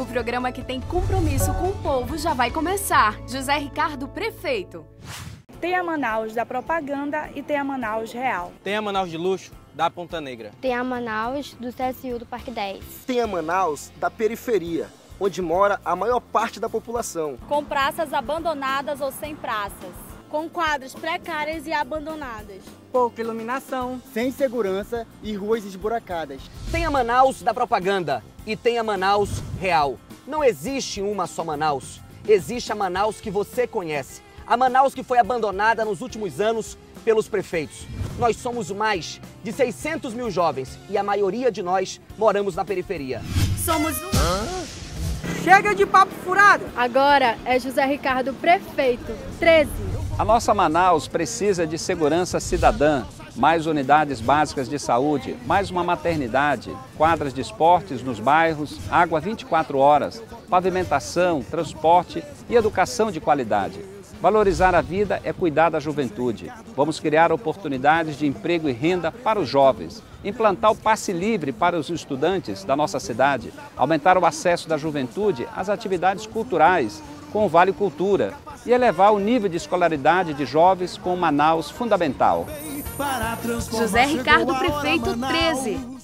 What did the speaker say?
O programa que tem compromisso com o povo já vai começar. José Ricardo, prefeito. Tem a Manaus da propaganda e tem a Manaus real. Tem a Manaus de luxo da Ponta Negra. Tem a Manaus do CSU do Parque 10. Tem a Manaus da periferia, onde mora a maior parte da população. Com praças abandonadas ou sem praças. Com quadras precárias e abandonadas. Pouca iluminação, sem segurança e ruas esburacadas. Tem a Manaus da propaganda e tem a Manaus real. Não existe uma só Manaus. Existe a Manaus que você conhece. A Manaus que foi abandonada nos últimos anos pelos prefeitos. Nós somos mais de 600 mil jovens e a maioria de nós moramos na periferia. Somos Chega de papo furado! Agora é José Ricardo, prefeito. 13. A nossa Manaus precisa de segurança cidadã, mais unidades básicas de saúde, mais uma maternidade, quadras de esportes nos bairros, água 24 horas, pavimentação, transporte e educação de qualidade. Valorizar a vida é cuidar da juventude. Vamos criar oportunidades de emprego e renda para os jovens, implantar o passe livre para os estudantes da nossa cidade, aumentar o acesso da juventude às atividades culturais, com o Vale Cultura, e elevar o nível de escolaridade de jovens com Manaus fundamental. José Ricardo, prefeito. 13.